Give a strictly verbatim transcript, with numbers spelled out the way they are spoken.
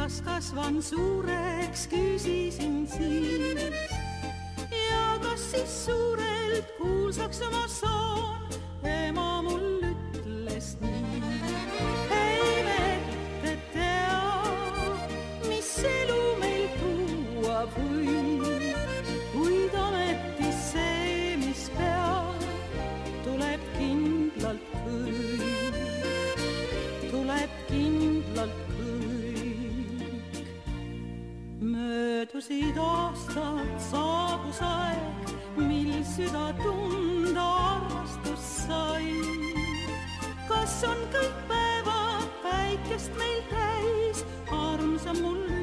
kas kasvan suureks, küsisin siis. Ja kas siis suurelt kuulsaks ma saan, ema mul ütles nii. Ei vette tea, mis elu meil tuua või, kuid ametis see, mis peab, tuleb kindlalt kõik, tuleb kindlalt kõik. Möödusid aastad, saabus aeg, mil süda tunda armastus sai. Kas on kõik päevad päikest meil täis, armsam mul